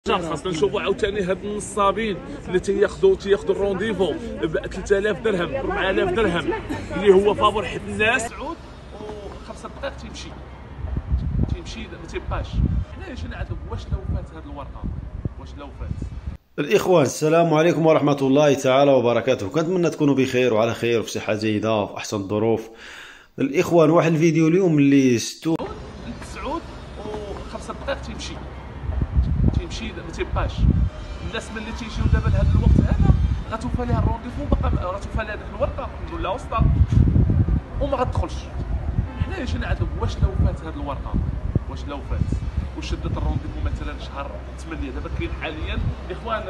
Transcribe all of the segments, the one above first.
خاصنا نشوفوا عاوتاني هاد النصابين اللي تياخذوا الرونديفو ب 3000 درهم 4000 درهم اللي هو فابور حيت الناس تعود وخمسة دقائق تيمشي ما تيبقاش. حنا جينا عندهم واش لو فات هاد الورقه، واش لو فات. الإخوان السلام عليكم ورحمة الله تعالى وبركاته. كنتمنى تكونوا بخير وعلى خير وفي صحة جيدة وفي أحسن الظروف. الإخوان واحد الفيديو اليوم اللي لتسعود وخمسة دقائق تيمشي ما تيبقاش. الناس ملي تيجيو دابا لهذا الوقت هذا غتوفى ليها الرونديفو باقا غتوفى ليها ديك الورقه ولا وسطى وما غتدخلش. حنا جينا عندهم واش لو فات هذه الورقه، واش لو فات وشدت الرونديفو مثلا شهر 8. دابا كاين حاليا اخوان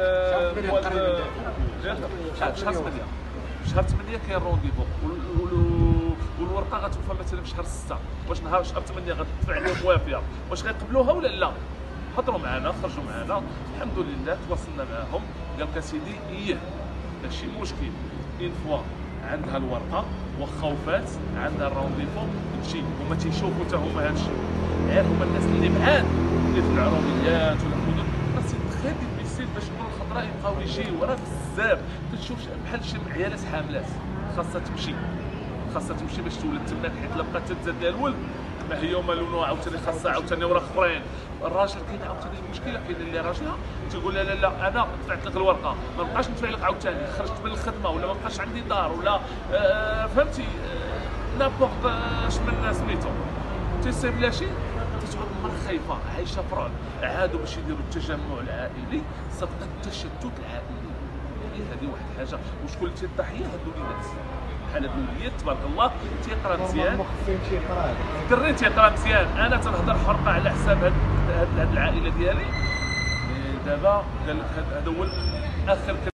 شهر 8 كاين رونديفو والورقه غتوفى مثلا في شهر 6. واش نهار شهر 8 غتدفع عليهم وافيه، واش غيقبلوها ولا لا؟ هضروا معنا خرجوا معنا الحمد لله تواصلنا معاهم. قال لك اسيدي ايه ماشي مشكل، اون فوا عندها الورقه واخا وفات عندها الرونديفو تمشي. هما تيشوفوا حتى هما هذا الشيء، غير هما الناس اللي بعاد اللي في العروبيات ولا المدن خاص يتخذ الميسيل باش يكونوا الخضراء يبقاو يجيو راه بزاف. تشوف بحال شي عيالات حاملات خاصها تمشي باش تولد تماك، حيت لا بقات تزاد لها الولد ما هي وما لونها عاوتاني خاصها عاوتاني وراء اخرين. الراجل كاين عاوتاني المشكله، كاين اللي راجلها تيقول لا لا لا انا دفعت لك الورقه ما بقاش ندفع لك عاوتاني، خرجت من الخدمه ولا ما بقاش عندي دار ولا فهمتي نابورت شمن سميتو تيصيب لها شي تتعود المراه خايفه عايشه في رعب. عادوا باش يديروا التجمع العائلي صدق التشتت العائلي. هذه واحد الحاجه. وشكون اللي تيضحيه؟ هاد الوليدات بحال هاد الوليدات تبارك الله تيقرا مزيان، الدري تيقرا مزيان. انا تنهضر حرقه على حساب هاد العائله ديالي. دابا قال لك هذا هو اخر